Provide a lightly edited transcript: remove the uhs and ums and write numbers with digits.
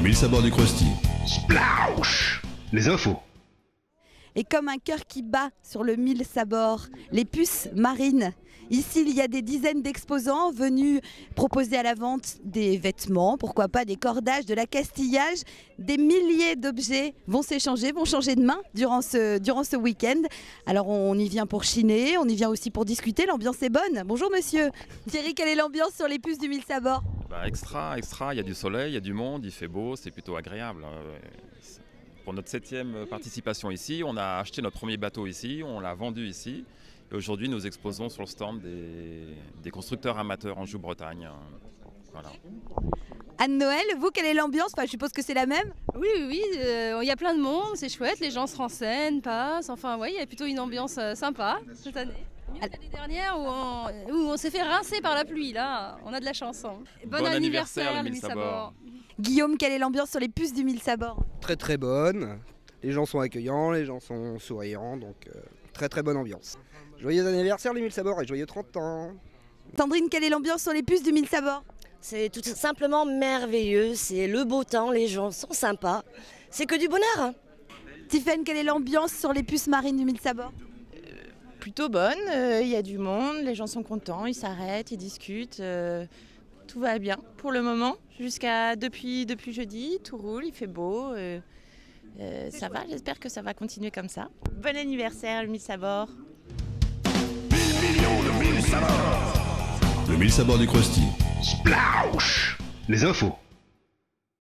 mille sabords du Krusty. Splaush! Les infos. Et comme un cœur qui bat sur le mille sabords, les puces marines. Ici, il y a des dizaines d'exposants venus proposer à la vente des vêtements, pourquoi pas des cordages, de l'accastillage. Des milliers d'objets vont s'échanger, vont changer de main durant ce week-end. Alors on y vient pour chiner, on y vient aussi pour discuter, l'ambiance est bonne. Bonjour monsieur. Thierry, quelle est l'ambiance sur les puces du mille sabords? Extra, il y a du soleil, il y a du monde, il fait beau, c'est plutôt agréable. Pour notre 7e participation ici, on a acheté notre premier bateau ici, on l'a vendu ici. Et aujourd'hui, nous exposons sur le stand des constructeurs amateurs en Joux-Bretagne. Voilà. Anne-Noël, vous, quelle est l'ambiance? Je suppose que c'est la même? Oui, il y a plein de monde, c'est chouette, les gens se renseignent, passent. Enfin, oui, il y a plutôt une ambiance sympa cette année. Mieux que l'année dernière où on s'est fait rincer par la pluie. Là, on a de la chance. Bon anniversaire, le mille sabords. Guillaume, quelle est l'ambiance sur les puces du mille sabords? Très très bonne. Les gens sont accueillants, les gens sont souriants, donc très très bonne ambiance. Joyeux anniversaire les mille sabords et joyeux 30 ans. Sandrine, quelle est l'ambiance sur les puces du mille sabords? C'est tout simplement merveilleux, c'est le beau temps, les gens sont sympas, c'est que du bonheur. Hein. Tiffaine, quelle est l'ambiance sur les puces marines du mille sabords? Plutôt bonne, il y a du monde, les gens sont contents, ils s'arrêtent, ils discutent, tout va bien pour le moment. Depuis jeudi, tout roule, il fait beau, ça va, j'espère que ça va continuer comme ça. Bon anniversaire le mille sabords. Le mille sabords du Krusty. Splaush! Les infos.